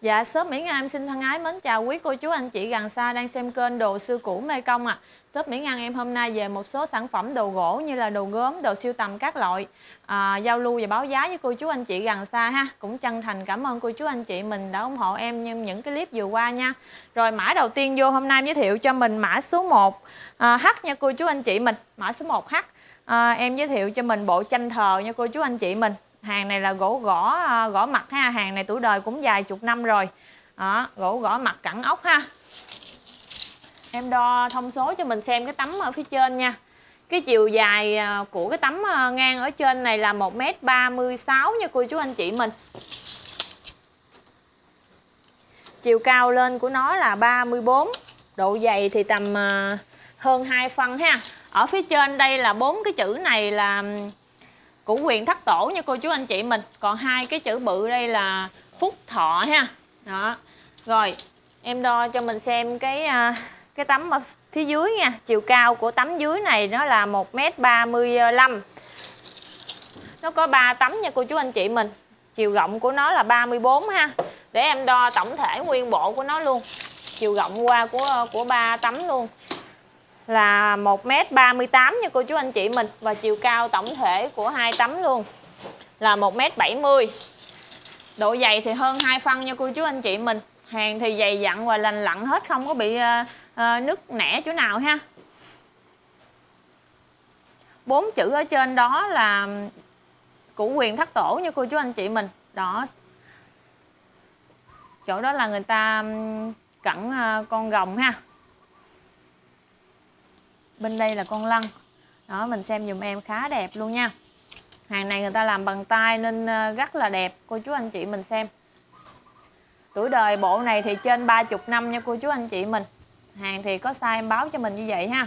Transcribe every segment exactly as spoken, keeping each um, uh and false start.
Dạ, shop Mỹ Ngân em xin thân ái mến chào quý cô chú anh chị gần xa đang xem kênh Đồ Xưa Cũ Mê Công ạ. À. Shop Mỹ Ngân em hôm nay về một số sản phẩm đồ gỗ như là đồ gốm, đồ sưu tầm các loại, à, giao lưu và báo giá với cô chú anh chị gần xa ha. Cũng chân thành cảm ơn cô chú anh chị mình đã ủng hộ em như những cái clip vừa qua nha. Rồi mã đầu tiên vô hôm nay em giới thiệu cho mình mã số một à, H nha cô chú anh chị mình. Mã số một H à, em giới thiệu cho mình bộ tranh thờ nha cô chú anh chị mình. Hàng này là gỗ gõ gõ mặt ha, hàng này tuổi đời cũng vài chục năm rồi. Đó, gỗ gõ mặt cẳng ốc ha. Em đo thông số cho mình xem cái tấm ở phía trên nha. Cái chiều dài của cái tấm ngang ở trên này là một mét ba mươi sáu nha cô chú anh chị mình. Chiều cao lên của nó là ba mươi bốn. Độ dày thì tầm hơn hai phân ha. Ở phía trên đây là bốn cái chữ này là Cửu Quyền Thất Tổ nha cô chú anh chị mình. Còn hai cái chữ bự đây là Phúc Thọ ha. Đó. Rồi, em đo cho mình xem cái cái tấm ở phía dưới nha. Chiều cao của tấm dưới này nó là một mét ba mươi lăm. Nó có ba tấm nha cô chú anh chị mình. Chiều rộng của nó là ba mươi bốn ha. Để em đo tổng thể nguyên bộ của nó luôn. Chiều rộng qua của của ba tấm luôn là một mét ba mươi tám nha cô chú anh chị mình. Và chiều cao tổng thể của hai tấm luôn là một mét bảy mươi. Độ dày thì hơn hai phân nha cô chú anh chị mình. Hàng thì dày dặn và lành lặn hết, không có bị uh, uh, nứt nẻ chỗ nào ha. Bốn chữ ở trên đó là Cửu Quyền Thất Tổ nha cô chú anh chị mình. Đó. Chỗ đó là người ta cẩn uh, con rồng ha. Bên đây là con lân. Đó, mình xem dùm em khá đẹp luôn nha. Hàng này người ta làm bằng tay nên rất là đẹp cô chú anh chị mình xem. Tuổi đời bộ này thì trên ba mươi năm nha cô chú anh chị mình. Hàng thì có size em báo cho mình như vậy ha.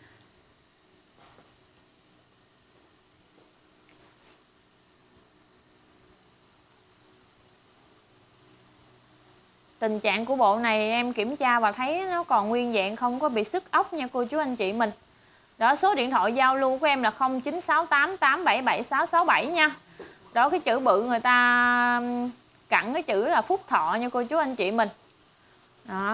Tình trạng của bộ này em kiểm tra và thấy nó còn nguyên vẹn, không có bị xước ốc nha cô chú anh chị mình. Đó, số điện thoại giao lưu của em là không chín sáu tám tám bảy bảy sáu sáu bảy nha. Đó, cái chữ bự người ta cặn cái chữ là Phúc Thọ nha cô chú anh chị mình. Đó.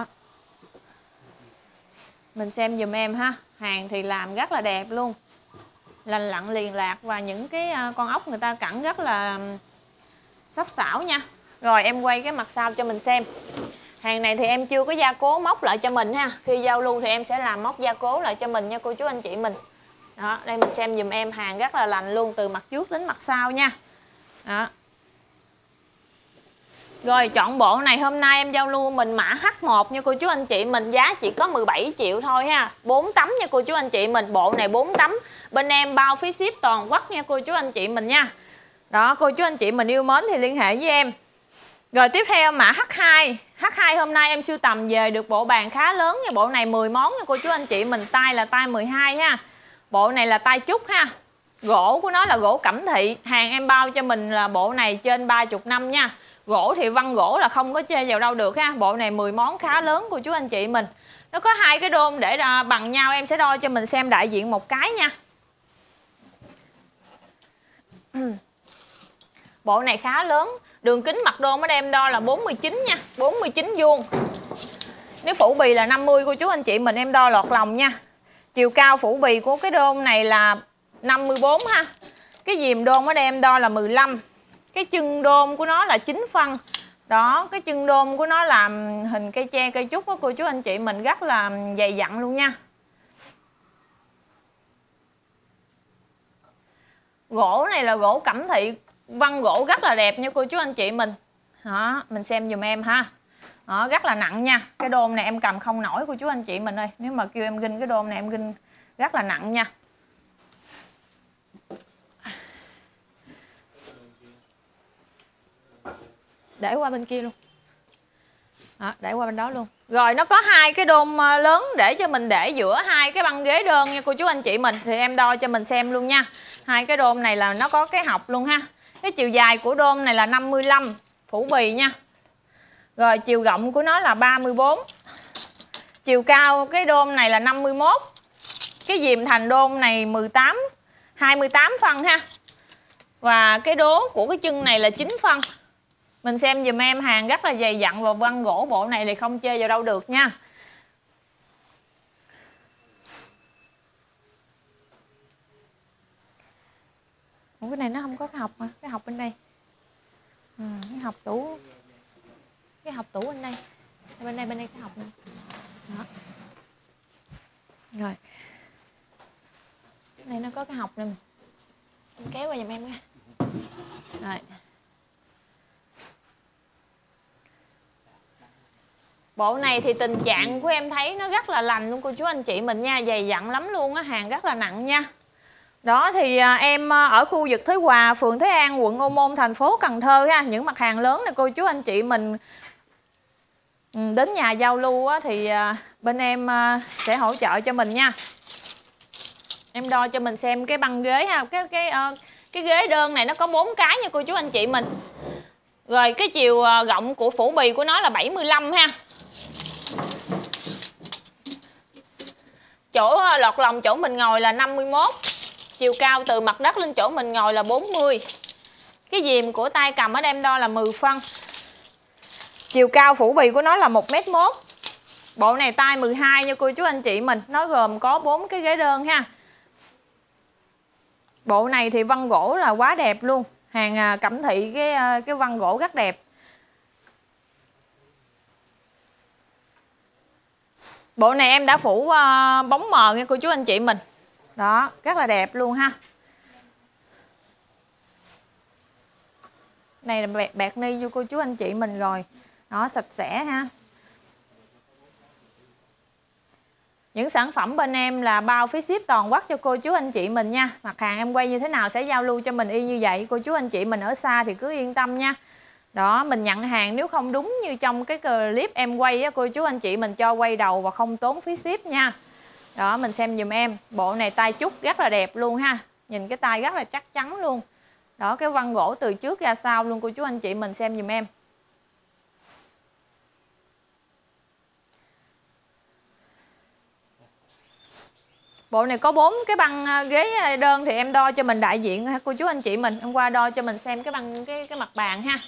Mình xem dùm em ha. Hàng thì làm rất là đẹp luôn. Lành lặn liền lạc và những cái con ốc người ta cặn rất là sắc sảo nha. Rồi em quay cái mặt sau cho mình xem. Hàng này thì em chưa có gia cố móc lại cho mình ha. Khi giao lưu thì em sẽ làm móc gia cố lại cho mình nha cô chú anh chị mình. Đó, đây mình xem dùm em, hàng rất là lành luôn từ mặt trước đến mặt sau nha. Đó. Rồi chọn bộ này hôm nay em giao lưu mình mã H một nha cô chú anh chị mình, giá chỉ có mười bảy triệu thôi ha. bốn tấm nha cô chú anh chị mình, bộ này bốn tấm. Bên em bao phí ship toàn quốc nha cô chú anh chị mình nha. Đó, cô chú anh chị mình yêu mến thì liên hệ với em. Rồi tiếp theo mã H hai. H hai hôm nay em sưu tầm về được bộ bàn khá lớn nha. Bộ này mười món nha cô chú anh chị mình. Tay là tay mười hai ha. Bộ này là tay trúc ha. Gỗ của nó là gỗ Cẩm Thị. Hàng em bao cho mình là bộ này trên ba mươi năm nha. Gỗ thì văn gỗ là không có chê vào đâu được ha. Bộ này mười món khá lớn cô chú anh chị mình. Nó có hai cái đôn để ra bằng nhau. Em sẽ đo cho mình xem đại diện một cái nha. Bộ này khá lớn. Đường kính mặt đôn ở đây em đo là bốn mươi chín nha, bốn mươi chín vuông. Nếu phủ bì là năm mươi cô chú anh chị mình, em đo lọt lòng nha. Chiều cao phủ bì của cái đôn này là năm mươi bốn ha. Cái diềm đôn ở đây em đo là mười lăm. Cái chân đôn của nó là chín phân. Đó, cái chân đôn của nó làm hình cây tre cây trúc của cô chú anh chị mình, rất là dày dặn luôn nha. Gỗ này là gỗ Cẩm Thị, văn gỗ rất là đẹp nha cô chú anh chị mình. Đó, mình xem dùm em ha. Đó, rất là nặng nha. Cái đôn này em cầm không nổi cô chú anh chị mình ơi. Nếu mà kêu em ginh cái đôn này em ginh rất là nặng nha. Để qua bên kia luôn. Đó, để qua bên đó luôn. Rồi nó có hai cái đôn lớn để cho mình để giữa hai cái băng ghế đơn nha cô chú anh chị mình. Thì em đo cho mình xem luôn nha. Hai cái đôn này là nó có cái học luôn ha. Cái chiều dài của đôn này là năm mươi lăm, phủ bì nha. Rồi chiều rộng của nó là ba mươi bốn. Chiều cao cái đôn này là năm mươi mốt. Cái diềm thành đôn này mười tám, hai mươi tám phân ha. Và cái đố của cái chân này là chín phân. Mình xem dùm em, hàng rất là dày dặn và văn gỗ, bộ này thì không chê vào đâu được nha. Ủa, cái này nó không có cái học mà, cái học bên đây. Ừ, cái học tủ, cái học tủ bên đây, bên đây bên đây cái học này. Đó. Rồi, đây nó có cái học này, mình kéo qua giùm em nha. Rồi, bộ này thì tình trạng của em thấy nó rất là lành luôn cô chú anh chị mình nha, dày dặn lắm luôn á, hàng rất là nặng nha. Đó thì à, em ở khu vực Thới Hòa, phường Thới An, quận Ô Môn, thành phố Cần Thơ ha. Những mặt hàng lớn này cô chú anh chị mình đến nhà giao lưu á, thì à, bên em à, sẽ hỗ trợ cho mình nha. Em đo cho mình xem cái băng ghế ha, cái cái uh, cái ghế đơn này nó có bốn cái nha cô chú anh chị mình. Rồi cái chiều uh, rộng của phủ bì của nó là bảy mươi lăm ha. Chỗ uh, lọt lòng chỗ mình ngồi là năm mươi mốt. Chiều cao từ mặt đất lên chỗ mình ngồi là bốn mươi. Cái diềm của tay cầm ở đây em đo là mười phân. Chiều cao phủ bì của nó là một mét một. Bộ này tay mười hai nha cô chú anh chị mình. Nó gồm có bốn cái ghế đơn ha. Bộ này thì văn gỗ là quá đẹp luôn. Hàng Cẩm Thị cái cái văn gỗ rất đẹp. Bộ này em đã phủ uh, bóng mờ nha cô chú anh chị mình. Đó, rất là đẹp luôn ha. Này là bẹt, bẹt ni cho cô chú anh chị mình rồi. Nó sạch sẽ ha. Những sản phẩm bên em là bao phí ship toàn quốc cho cô chú anh chị mình nha. Mặt hàng em quay như thế nào sẽ giao lưu cho mình y như vậy. Cô chú anh chị mình ở xa thì cứ yên tâm nha. Đó, mình nhận hàng nếu không đúng như trong cái clip em quay á, cô chú anh chị mình cho quay đầu và không tốn phí ship nha. Đó, mình xem dùm em. Bộ này tay trúc rất là đẹp luôn ha. Nhìn cái tay rất là chắc chắn luôn. Đó, cái văn gỗ từ trước ra sau luôn cô chú anh chị mình xem dùm em. Bộ này có bốn cái băng ghế đơn thì em đo cho mình đại diện ha cô chú anh chị mình. Em qua đo cho mình xem cái băng cái cái mặt bàn ha.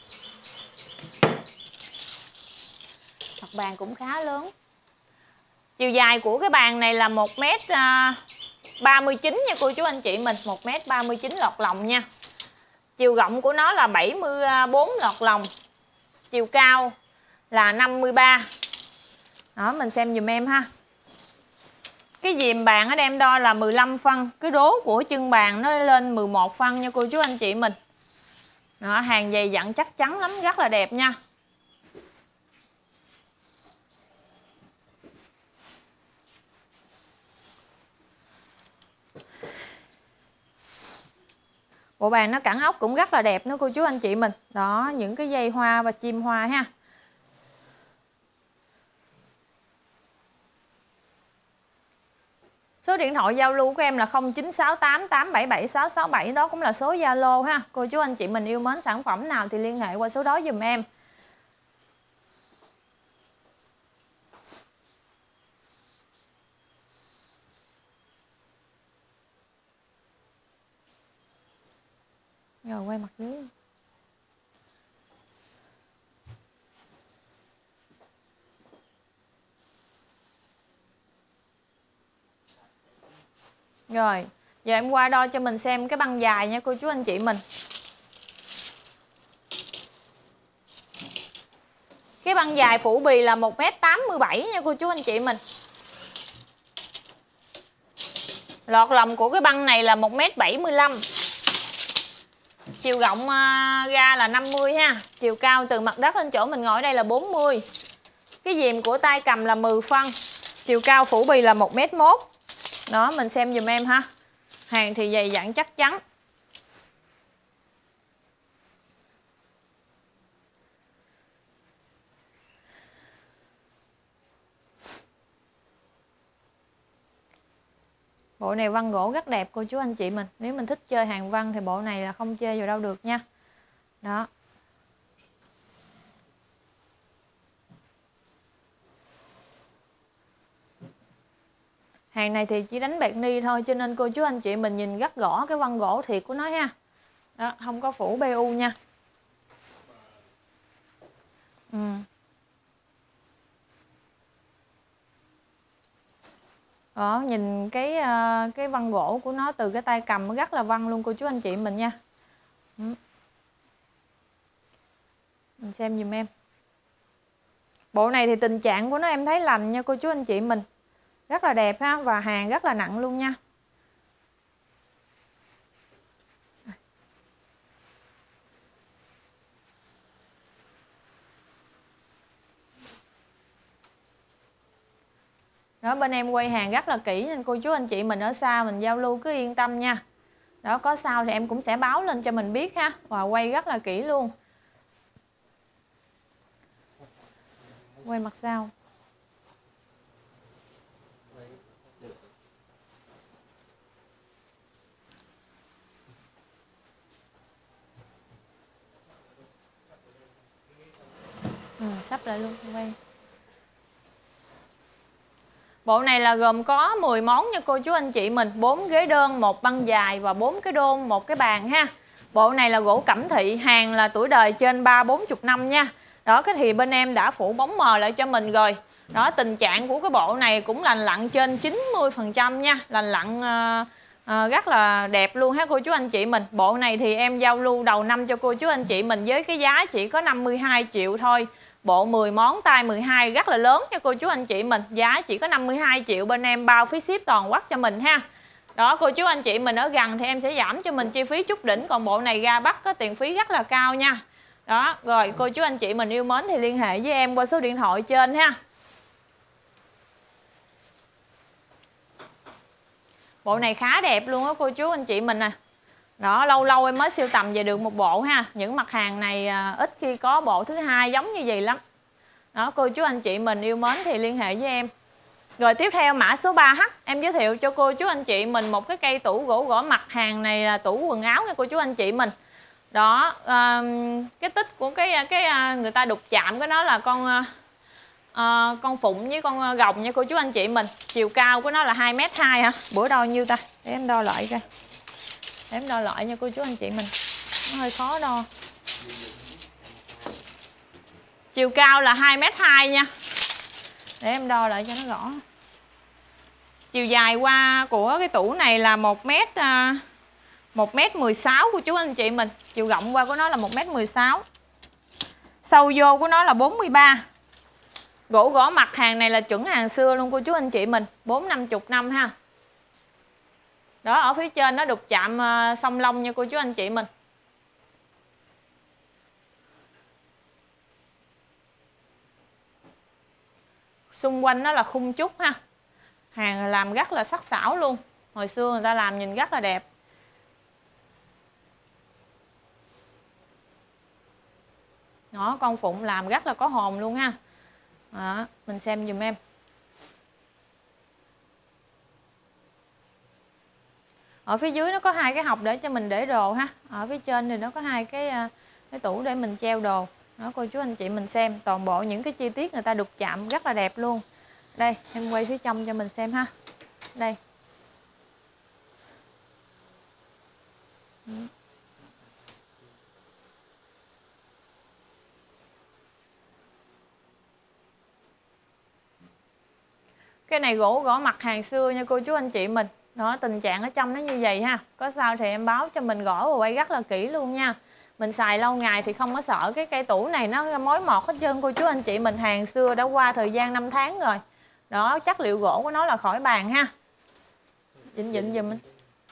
Mặt bàn cũng khá lớn. Chiều dài của cái bàn này là một mét ba mươi chín nha cô chú anh chị mình, một mét ba mươi chín lọt lòng nha. Chiều rộng của nó là bảy mươi bốn lọt lòng. Chiều cao là năm mươi ba. Đó, mình xem dùm em ha. Cái diềm bàn ở đây em đo là mười lăm phân. Cái đố của chân bàn nó lên mười một phân nha cô chú anh chị mình. Đó, hàng dày dặn chắc chắn lắm, rất là đẹp nha. Bộ bàn nó cẳng ốc cũng rất là đẹp nữa cô chú anh chị mình. Đó, những cái dây hoa và chim hoa ha. Số điện thoại giao lưu của em là không chín sáu tám tám bảy bảy sáu sáu bảy. Đó cũng là số Zalo ha. Cô chú anh chị mình yêu mến sản phẩm nào thì liên hệ qua số đó dùm em. Rồi quay mặt dưới. Rồi, giờ em qua đo cho mình xem cái băng dài nha cô chú anh chị mình. Cái băng dài phủ bì là một mét tám mươi bảy nha cô chú anh chị mình. Lọt lòng của cái băng này là một mét bảy mươi lăm. Chiều rộng uh, ra là năm mươi ha. Chiều cao từ mặt đất lên chỗ mình ngồi ở đây là bốn mươi. Cái diềm của tay cầm là mười phân. Chiều cao phủ bì là một mét một. Đó, mình xem dùm em ha. Hàng thì dày dặn chắc chắn. Bộ này văn gỗ rất đẹp cô chú anh chị mình. Nếu mình thích chơi hàng văn thì bộ này là không chơi vào đâu được nha. Đó. Hàng này thì chỉ đánh bạc ni thôi, cho nên cô chú anh chị mình nhìn rất rõ cái văn gỗ thiệt của nó ha. Đó, không có phủ bê u nha. Đó, nhìn cái cái vân gỗ của nó từ cái tay cầm nó rất là vân luôn cô chú anh chị mình nha. Mình xem dùm em. Bộ này thì tình trạng của nó em thấy lành nha cô chú anh chị mình. Rất là đẹp ha, và hàng rất là nặng luôn nha. Đó, bên em quay hàng rất là kỹ nên cô chú anh chị mình ở xa mình giao lưu cứ yên tâm nha. Đó, có sao thì em cũng sẽ báo lên cho mình biết ha. Và quay rất là kỹ luôn. Quay mặt sau. Ừ, sắp lại luôn quay. Bộ này là gồm có mười món nha cô chú anh chị mình, bốn ghế đơn, một băng dài và bốn cái đôn, một cái bàn ha. Bộ này là gỗ cẩm thị, hàng là tuổi đời trên ba bốn mươi năm nha. Đó, cái thì bên em đã phủ bóng mờ lại cho mình rồi. Đó, tình trạng của cái bộ này cũng lành lặn trên chín mươi phần trăm nha, lành lặn uh, uh, rất là đẹp luôn ha cô chú anh chị mình. Bộ này thì em giao lưu đầu năm cho cô chú anh chị mình với cái giá chỉ có năm mươi hai triệu thôi. Bộ mười món tay mười hai rất là lớn nha cô chú anh chị mình. Giá chỉ có năm mươi hai triệu, bên em bao phí ship toàn quốc cho mình ha. Đó, cô chú anh chị mình ở gần thì em sẽ giảm cho mình chi phí chút đỉnh. Còn bộ này ra Bắc có tiền phí rất là cao nha. Đó, rồi cô chú anh chị mình yêu mến thì liên hệ với em qua số điện thoại trên ha. Bộ này khá đẹp luôn á cô chú anh chị mình nè. Đó, lâu lâu em mới siêu tầm về được một bộ ha. Những mặt hàng này à, ít khi có bộ thứ hai giống như vậy lắm. Đó, cô chú anh chị mình yêu mến thì liên hệ với em. Rồi tiếp theo mã số ba H, em giới thiệu cho cô chú anh chị mình một cái cây tủ gỗ gõ mặt. Hàng này là tủ quần áo nha cô chú anh chị mình. Đó, à, cái tích của cái cái người ta đục chạm của nó là con à, con phụng với con gồng nha cô chú anh chị mình. Chiều cao của nó là hai mét hai hả? Bữa đo nhiêu ta? Để em đo lại coi. Để em đo lại nha cô chú anh chị mình. Nó hơi khó đo. Chiều cao là hai mét hai nha. Để em đo lại cho nó rõ. Chiều dài qua của cái tủ này là một mét một mét mười sáu của chú anh chị mình. Chiều rộng qua của nó là một mét mười sáu. Sâu vô của nó là bốn mươi ba. Gỗ gõ mặt hàng này là chuẩn hàng xưa luôn cô chú anh chị mình, bốn năm mươi năm ha. Đó, ở phía trên nó đục chạm song lông nha cô chú anh chị mình. Xung quanh nó là khung trúc ha. Hàng làm rất là sắc sảo luôn. Hồi xưa người ta làm nhìn rất là đẹp. Đó, con phụng làm rất là có hồn luôn ha. Đó, mình xem dùm em. Ở phía dưới nó có hai cái hộc để cho mình để đồ ha. Ở phía trên thì nó có hai cái cái tủ để mình treo đồ. Đó, cô chú anh chị mình xem toàn bộ những cái chi tiết người ta đục chạm rất là đẹp luôn. Đây, em quay phía trong cho mình xem ha. Đây. Cái này gỗ gõ mặt hàng xưa nha cô chú anh chị mình. Đó, tình trạng ở trong nó như vậy ha. Có sao thì em báo cho mình gõ và quay rất là kỹ luôn nha. Mình xài lâu ngày thì không có sợ cái cây tủ này nó mối mọt hết trơn cô chú anh chị mình. Hàng xưa đã qua thời gian năm tháng rồi. Đó, chất liệu gỗ của nó là khỏi bàn ha. Dịnh dịnh giùm mình.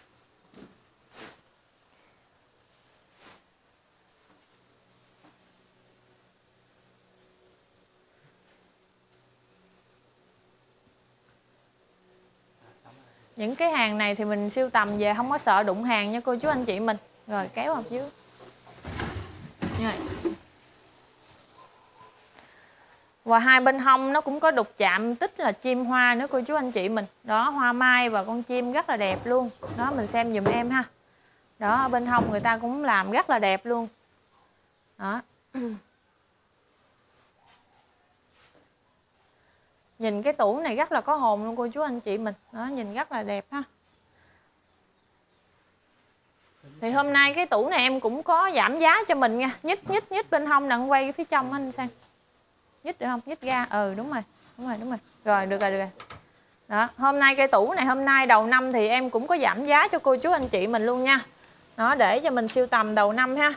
Những cái hàng này thì mình sưu tầm về không có sợ đụng hàng nha cô chú anh chị mình. Rồi kéo hộp dưới. Rồi. Và hai bên hông nó cũng có đục chạm tích là chim hoa nữa cô chú anh chị mình. Đó, hoa mai và con chim rất là đẹp luôn. Đó, mình xem dùm em ha. Đó, ở bên hông người ta cũng làm rất là đẹp luôn. Đó. Nhìn cái tủ này rất là có hồn luôn cô chú anh chị mình. Đó, nhìn rất là đẹp ha. Thì hôm nay cái tủ này em cũng có giảm giá cho mình nha. Nhích nhích nhích bên hông đặng quay phía trong anh xem. Nhích được không? Nhích ra. Ừ đúng rồi. Đúng rồi, đúng rồi. Rồi được rồi, được rồi. Đó, hôm nay cây tủ này hôm nay đầu năm thì em cũng có giảm giá cho cô chú anh chị mình luôn nha. Đó, để cho mình sưu tầm đầu năm ha.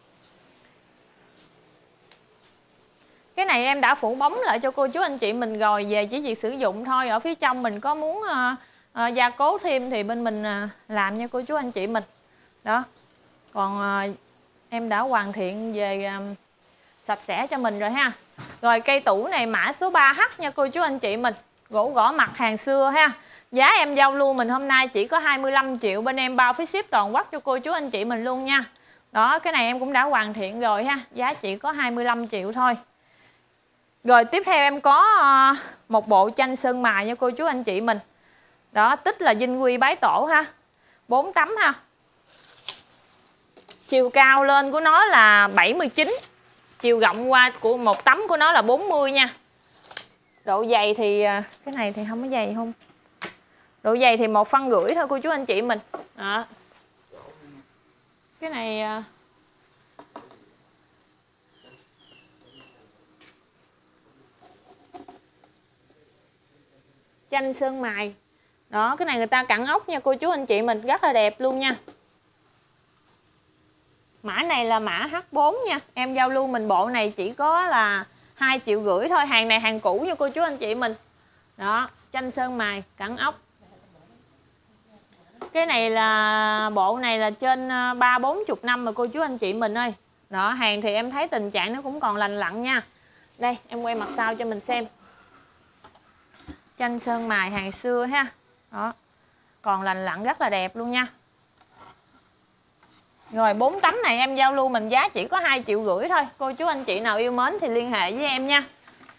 Cái này em đã phủ bóng lại cho cô chú anh chị mình rồi, về chỉ việc sử dụng thôi. Ở phía trong mình có muốn uh, uh, gia cố thêm thì bên mình uh, làm nha cô chú anh chị mình. Đó. Còn uh, em đã hoàn thiện về uh, sạch sẽ cho mình rồi ha. Rồi cây tủ này mã số ba H nha cô chú anh chị mình. Gỗ gõ mặt hàng xưa ha. Giá em giao lưu mình hôm nay chỉ có hai mươi lăm triệu, bên em bao phí ship toàn quốc cho cô chú anh chị mình luôn nha. Đó, cái này em cũng đã hoàn thiện rồi ha. Giá chỉ có hai mươi lăm triệu thôi. Rồi tiếp theo em có uh, một bộ tranh sơn mài nha cô chú anh chị mình. Đó, tích là dinh quy bái tổ ha. bốn tấm ha. Chiều cao lên của nó là bảy mươi chín. Chiều rộng qua của một tấm của nó là bốn mươi nha. Độ dày thì cái này thì không có dày không. Độ dày thì một phân rưỡi thôi cô chú anh chị mình. Đó. Cái này tranh sơn mài. Đó, cái này người ta cặn ốc nha cô chú anh chị mình, rất là đẹp luôn nha. Mã này là mã H bốn nha. Em giao lưu mình bộ này chỉ có là hai triệu rưỡi thôi. Hàng này hàng cũ nha cô chú anh chị mình. Đó, tranh sơn mài cặn ốc. Cái này là bộ này là trên ba bốn chục năm rồi cô chú anh chị mình ơi. Đó, hàng thì em thấy tình trạng nó cũng còn lành lặn nha. Đây, em quay mặt sau cho mình xem. Tranh sơn mài hàng xưa ha. Đó. Còn lành lặn rất là đẹp luôn nha. Rồi bốn tấm này em giao lưu mình giá chỉ có hai triệu rưỡi thôi. Cô chú anh chị nào yêu mến thì liên hệ với em nha.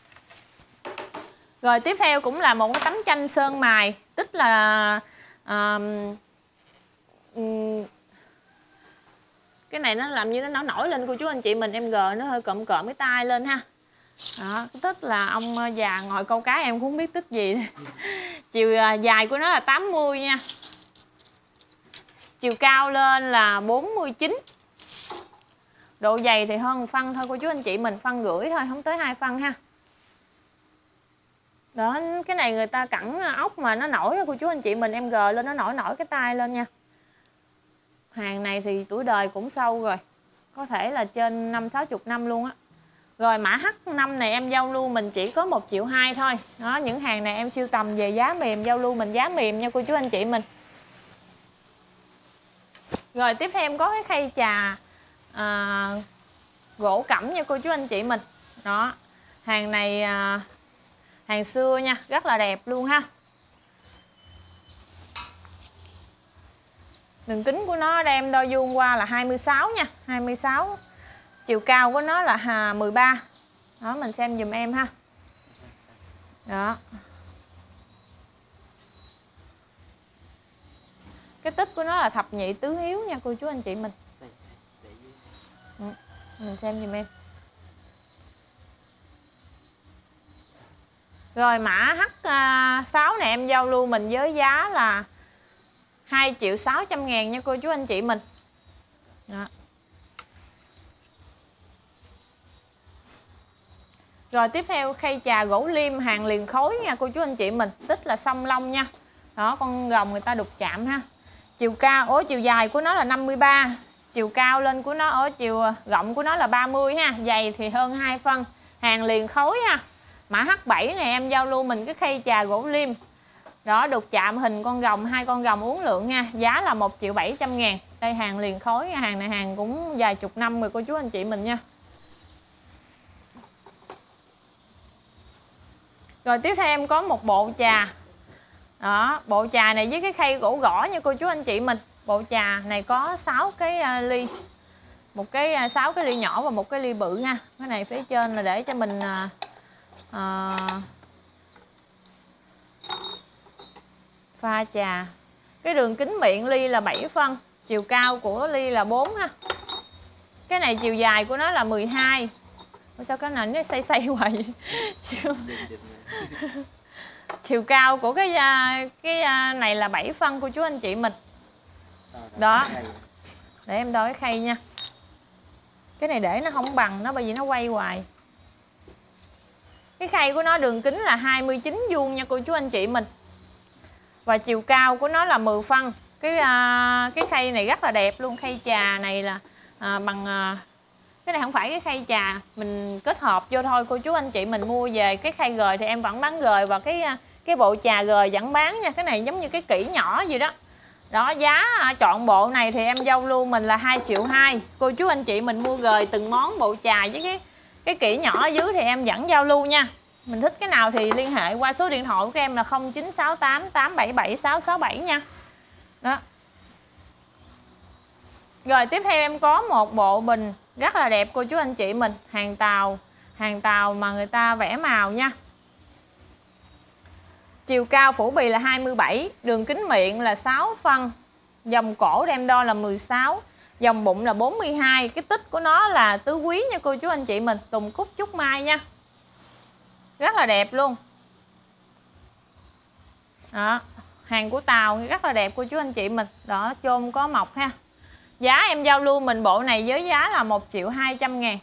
Rồi tiếp theo cũng là một cái tấm tranh sơn mài. Tức là um, um, cái này nó làm như nó nổi nổi lên cô chú anh chị mình. Em gờ nó hơi cộm cộm cái tay lên ha. Đó, tức là ông già ngồi câu cá em cũng không biết tích gì. Chiều dài của nó là tám mươi nha. Chiều cao lên là bốn mươi chín. Độ dày thì hơn một phân thôi cô chú anh chị mình, phân rưỡi thôi, không tới hai phân ha. Đó, cái này người ta cẳng ốc mà nó nổi đó cô chú anh chị mình, em gờ lên nó nổi nổi cái tay lên nha. Hàng này thì tuổi đời cũng sâu rồi. Có thể là trên năm sáu chục năm luôn á. Rồi mã H năm này em giao lưu mình chỉ có một triệu hai thôi. Đó, những hàng này em sưu tầm về giá mềm, giao lưu mình giá mềm nha cô chú anh chị mình. Rồi tiếp theo em có cái khay trà à, gỗ cẩm nha cô chú anh chị mình. Đó, hàng này à, hàng xưa nha, rất là đẹp luôn ha. Đường kính của nó đem đo vuông qua là hai mươi sáu nha, hai mươi sáu. Chiều cao của nó là mười ba. Đó, mình xem dùm em ha. Đó. Cái tích của nó là thập nhị tứ hiếu nha cô chú anh chị mình. Ừ, mình xem dùm em. Rồi mã H sáu này em giao lưu mình với giá là hai triệu sáu trăm ngàn nha cô chú anh chị mình. Đó. Rồi tiếp theo khay trà gỗ liêm hàng liền khối nha cô chú anh chị mình. Tích là song long nha. Đó, con rồng người ta đục chạm ha. Chiều cao, ố chiều dài của nó là năm mươi ba. Chiều cao lên của nó, ở chiều rộng của nó là ba mươi ha. Dày thì hơn hai phân. Hàng liền khối ha. Mã H bảy này em giao lưu mình cái khay trà gỗ liêm. Đó, đục chạm hình con rồng, hai con rồng uốn lượn nha. Giá là một triệu bảy trăm ngàn. Đây hàng liền khối, hàng này hàng cũng vài chục năm rồi cô chú anh chị mình nha. Rồi tiếp theo em có một bộ trà. Đó, bộ trà này với cái khay gỗ gõ nha cô chú anh chị mình. Bộ trà này có sáu cái uh, ly. Một cái sáu uh, cái ly nhỏ và một cái ly bự nha. Cái này phía trên là để cho mình uh, uh, pha trà. Cái đường kính miệng ly là bảy phân. Chiều cao của ly là bốn ha. Cái này chiều dài của nó là mười hai. Ủa sao cái này nó xây xây hoài vậy? Chiều... chiều cao của cái cái này là bảy phân cô chú anh chị mình. Đó. Để em đo cái khay nha. Cái này để nó không bằng nó bởi vì nó quay hoài. Cái khay của nó đường kính là hai mươi chín vuông nha cô chú anh chị mình. Và chiều cao của nó là mười phân. Cái à, cái khay này rất là đẹp luôn. Khay trà này là à, bằng à, cái này không phải cái khay trà, mình kết hợp vô thôi cô chú anh chị. Mình mua về cái khay gời thì em vẫn bán gời, và cái cái bộ trà gời vẫn bán nha. Cái này giống như cái kỹ nhỏ gì đó. Đó, giá chọn bộ này thì em giao lưu mình là hai triệu hai. Cô chú anh chị mình mua gời từng món bộ trà với cái cái kỹ nhỏ ở dưới thì em vẫn giao lưu nha. Mình thích cái nào thì liên hệ qua số điện thoại của em là không chín sáu tám tám bảy bảy sáu sáu bảy nha. Đó. Rồi tiếp theo em có một bộ bình rất là đẹp cô chú anh chị mình, hàng Tàu, hàng Tàu mà người ta vẽ màu nha. Chiều cao phủ bì là hai mươi bảy, đường kính miệng là sáu phân, vòng cổ đem đo là mười sáu, vòng bụng là bốn mươi hai. Cái tích của nó là tứ quý nha cô chú anh chị mình, tùng cúc trúc mai nha. Rất là đẹp luôn. Đó, hàng của Tàu rất là đẹp cô chú anh chị mình. Đó, chôn có mọc ha. Giá em giao lưu mình bộ này với giá là một triệu hai trăm ngàn.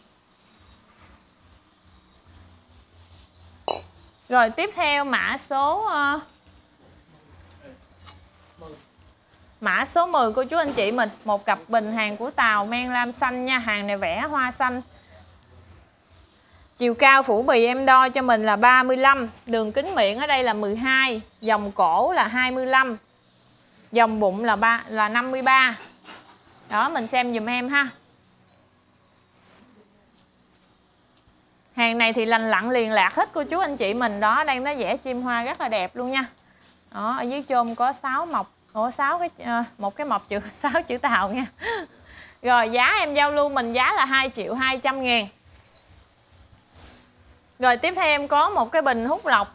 Rồi tiếp theo mã số uh, mã số mười cô chú anh chị mình, một cặp bình hàng của Tàu men lam xanh nha. Hàng này vẽ hoa xanh. Chiều cao phủ bì em đo cho mình là ba mươi lăm, đường kính miệng ở đây là mười hai, vòng cổ là hai mươi lăm, vòng bụng là ba là năm mươi ba. Đó, mình xem dùm em ha. Hàng này thì lành lặn liền lạc hết cô chú anh chị mình. Đó, đây nó vẽ chim hoa rất là đẹp luôn nha. Đó, ở dưới chôm có sáu mọc, ủa sáu cái một cái mọc chữ sáu chữ Tàu nha. Rồi giá em giao lưu mình giá là hai triệu hai trăm ngàn. Rồi tiếp theo em có một cái bình hút lọc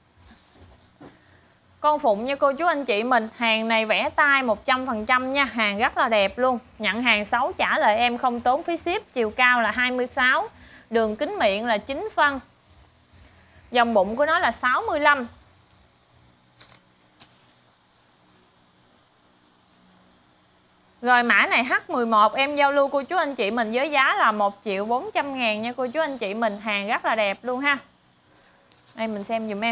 con phụng nha cô chú anh chị mình. Hàng này vẽ tay một trăm phần trăm nha. Hàng rất là đẹp luôn. Nhận hàng xấu trả lời em không tốn phí ship. Chiều cao là hai mươi sáu, đường kính miệng là chín phân, vòng bụng của nó là sáu mươi lăm. Rồi mã này H mười một em giao lưu cô chú anh chị mình với giá là một triệu bốn trăm ngàn nha cô chú anh chị mình. Hàng rất là đẹp luôn ha. Đây mình xem dùm em.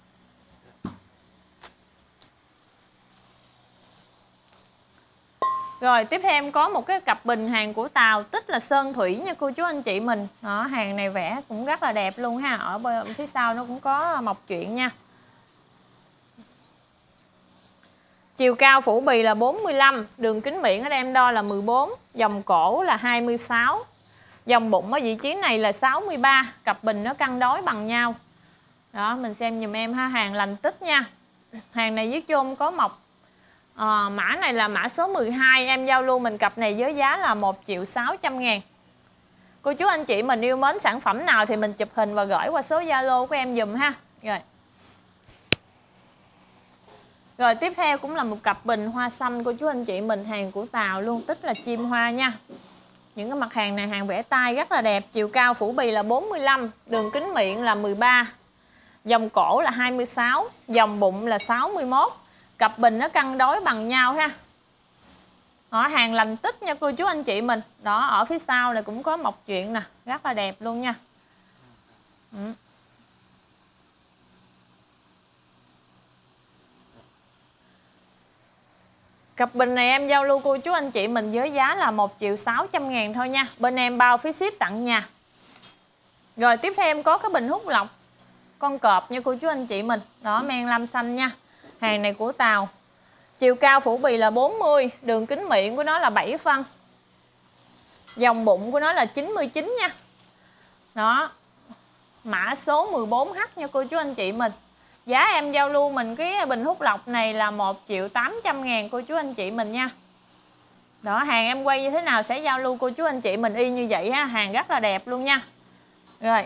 Rồi tiếp theo em có một cái cặp bình hàng của Tàu, tích là sơn thủy nha cô chú anh chị mình. Đó, hàng này vẽ cũng rất là đẹp luôn ha. Ở bên phía sau nó cũng có mộc chuyện nha. Chiều cao phủ bì là bốn mươi lăm, đường kính miệng ở đây em đo là mười bốn, vòng cổ là hai mươi sáu, vòng bụng ở vị trí này là sáu mươi ba. Cặp bình nó cân đối bằng nhau. Đó, mình xem dùm em ha. Hàng lành tích nha. Hàng này dưới chôm có mọc. À, mã này là mã số mười hai. Em giao lưu mình cặp này với giá là một triệu sáu trăm ngàn. Cô chú anh chị mình yêu mến sản phẩm nào thì mình chụp hình và gửi qua số Zalo của em dùm ha. Rồi. Rồi tiếp theo cũng là một cặp bình hoa xanh cô chú anh chị mình, hàng của Tàu luôn, tích là chim hoa nha. Những cái mặt hàng này hàng vẽ tay rất là đẹp. Chiều cao phủ bì là bốn mươi lăm, đường kính miệng là mười ba, vòng cổ là hai mươi sáu, vòng bụng là sáu mươi mốt. Cặp bình nó cân đối bằng nhau ha. Đó, hàng lành tích nha cô chú anh chị mình. Đó, ở phía sau này cũng có mộc chuyện nè, rất là đẹp luôn nha. Ừ. Cặp bình này em giao lưu cô chú anh chị mình với giá là một triệu sáu trăm ngàn thôi nha. Bên em bao phí ship tặng nhà. Rồi tiếp theo em có cái bình hút lọc con cọp nha cô chú anh chị mình. Đó, men lam xanh nha. Hàng này của Tàu. Chiều cao phủ bì là bốn mươi, đường kính miệng của nó là bảy phân, vòng bụng của nó là chín mươi chín nha. Đó, mã số mười bốn H nha cô chú anh chị mình. Giá em giao lưu mình cái bình hút lọc này là một triệu tám trăm ngàn cô chú anh chị mình nha. Đó, hàng em quay như thế nào sẽ giao lưu cô chú anh chị mình y như vậy ha. Hàng rất là đẹp luôn nha. Rồi.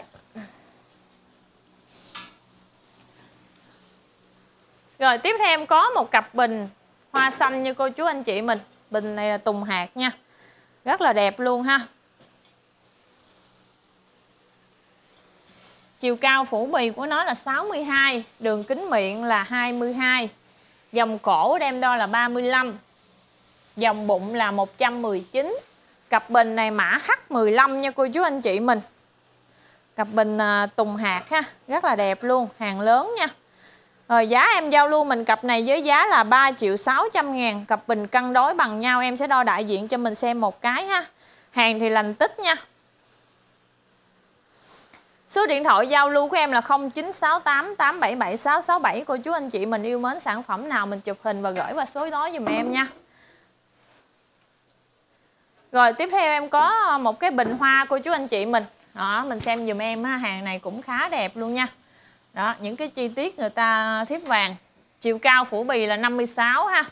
Rồi tiếp theo em có một cặp bình hoa xanh như cô chú anh chị mình. Bình này là tùng hạt nha. Rất là đẹp luôn ha. Chiều cao phủ bì của nó là sáu mươi hai, đường kính miệng là hai mươi hai, vòng cổ đem đo là ba mươi lăm, vòng bụng là một trăm mười chín. Cặp bình này mã H mười lăm nha cô chú anh chị mình. Cặp bình à, tùng hạt ha, rất là đẹp luôn, hàng lớn nha. Rồi giá em giao lưu mình cặp này với giá là ba triệu sáu trăm ngàn. Cặp bình cân đối bằng nhau. Em sẽ đo đại diện cho mình xem một cái ha. Hàng thì lành tích nha. Số điện thoại giao lưu của em là không chín sáu tám tám bảy bảy sáu sáu bảy. Cô chú anh chị mình yêu mến sản phẩm nào mình chụp hình và gửi qua số đó dùm em nha. Rồi tiếp theo em có một cái bình hoa cô chú anh chị mình. Đó, mình xem dùm em ha. Hàng này cũng khá đẹp luôn nha. Đó, những cái chi tiết người ta thiếp vàng. Chiều cao phủ bì là năm mươi sáu ha.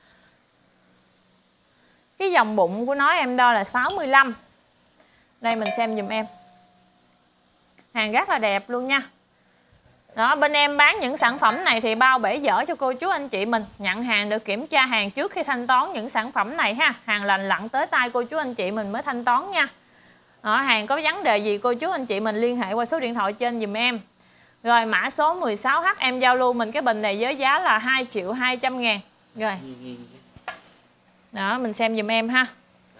Cái vòng bụng của nó em đo là sáu mươi lăm. Đây mình xem dùm em. Hàng rất là đẹp luôn nha. Đó, bên em bán những sản phẩm này thì bao bể dỡ cho cô chú anh chị mình. Nhận hàng được kiểm tra hàng trước khi thanh toán những sản phẩm này ha. Hàng lành lặn tới tay cô chú anh chị mình mới thanh toán nha. Đó, hàng có vấn đề gì cô chú anh chị mình liên hệ qua số điện thoại trên dùm em. Rồi mã số mười sáu H em giao lưu mình cái bình này với giá là hai triệu hai trăm ngàn. Rồi. Đó, mình xem dùm em ha.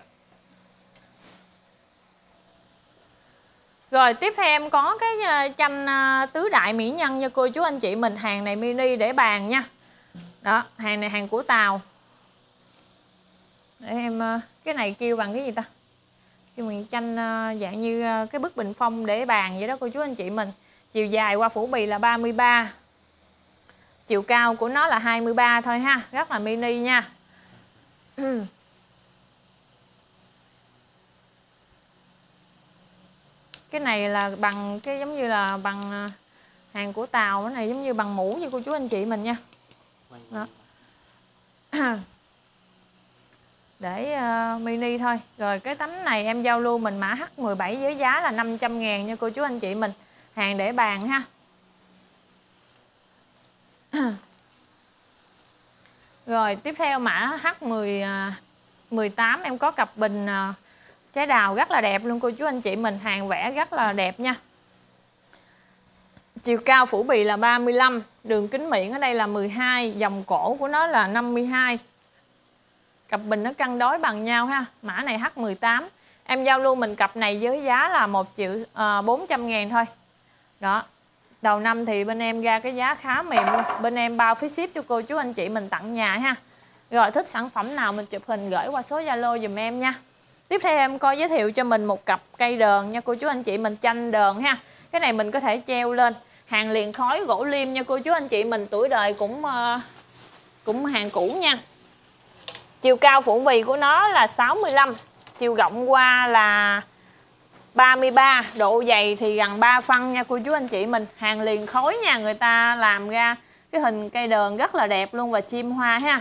Rồi tiếp theo em có cái tranh tứ đại mỹ nhân cho cô chú anh chị mình. Hàng này mini để bàn nha. Đó, hàng này hàng của Tàu. Để em, cái này kêu bằng cái gì ta? Kêu bằng tranh dạng như cái bức bình phong để bàn vậy đó cô chú anh chị mình. Chiều dài qua phủ bì là ba mươi ba. Chiều cao của nó là hai mươi ba thôi ha. Rất là mini nha. Cái này là bằng cái giống như là bằng hàng của Tàu. Cái này giống như bằng mũ với cô chú anh chị mình nha. Đó. Để uh, mini thôi. Rồi cái tấm này em giao lưu mình mã H mười bảy với giá là năm trăm ngàn nha cô chú anh chị mình. Hàng để bàn ha. Rồi tiếp theo mã H mười tám em có cặp bình uh, trái đào rất là đẹp luôn cô chú anh chị mình. Hàng vẽ rất là đẹp nha. Chiều cao phủ bì là ba mươi lăm. Đường kính miệng ở đây là mười hai. Dòng cổ của nó là năm mươi hai. Cặp bình nó cân đối bằng nhau ha. Mã này H mười tám. Em giao lưu mình cặp này với giá là một triệu bốn trăm ngàn thôi. Đó. Đầu năm thì bên em ra cái giá khá mềm luôn. Bên em bao phí ship cho cô chú anh chị mình tặng nhà ha. Rồi thích sản phẩm nào mình chụp hình gửi qua số Zalo dùm em nha. Tiếp theo em coi giới thiệu cho mình một cặp cây đờn nha cô chú anh chị mình, chanh đờn ha. Cái này mình có thể treo lên. Hàng liền khói gỗ liêm nha cô chú anh chị mình, tuổi đời cũng uh, cũng hàng cũ nha. Chiều cao phủ bì của nó là sáu mươi lăm. Chiều rộng qua là ba mươi ba. Độ dày thì gần ba phân nha cô chú anh chị mình. Hàng liền khói nha. Người ta làm ra cái hình cây đờn rất là đẹp luôn. Và chim hoa ha.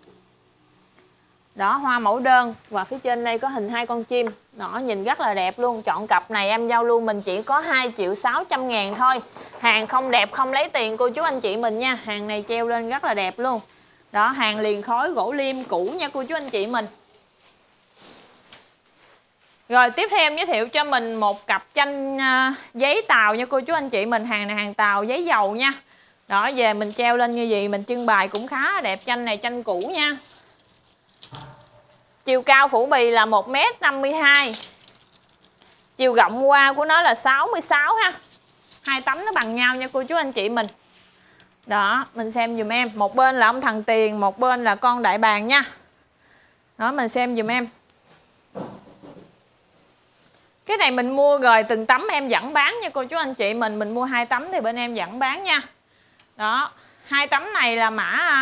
Đó, hoa mẫu đơn. Và phía trên đây có hình hai con chim. Đó, nhìn rất là đẹp luôn. Chọn cặp này em giao lưu mình chỉ có hai triệu sáu trăm ngàn thôi. Hàng không đẹp không lấy tiền cô chú anh chị mình nha. Hàng này treo lên rất là đẹp luôn. Đó, hàng liền khói gỗ liêm cũ nha cô chú anh chị mình. Rồi tiếp theo em giới thiệu cho mình một cặp tranh uh, giấy Tàu nha cô chú anh chị mình. Hàng này hàng Tàu giấy dầu nha. Đó, về mình treo lên như vậy mình trưng bày cũng khá đẹp. Tranh này tranh cũ nha. Chiều cao phủ bì là một mét năm mươi hai. Chiều rộng qua của nó là sáu mươi sáu ha. Hai tấm nó bằng nhau nha cô chú anh chị mình. Đó, mình xem dùm em. Một bên là ông thần tiền, một bên là con đại bàng nha. Đó, mình xem dùm em. Cái này mình mua rồi từng tấm em vẫn bán nha cô chú anh chị mình. Mình mua hai tấm thì bên em vẫn bán nha. Đó, hai tấm này là mã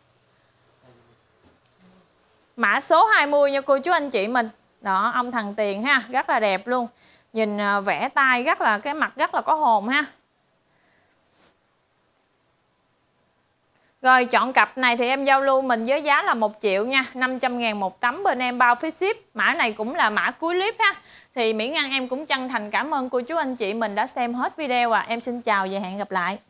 Mã số hai mươi nha cô chú anh chị mình. Đó, ông thần tiền ha, rất là đẹp luôn. Nhìn vẽ tay rất là, cái mặt rất là có hồn ha. Rồi chọn cặp này thì em giao lưu mình với giá là một triệu nha, năm trăm ngàn một tấm, bên em bao phí ship. Mã này cũng là mã cuối clip ha. Thì Mỹ Ngân em cũng chân thành cảm ơn cô chú anh chị mình đã xem hết video à. Em xin chào và hẹn gặp lại.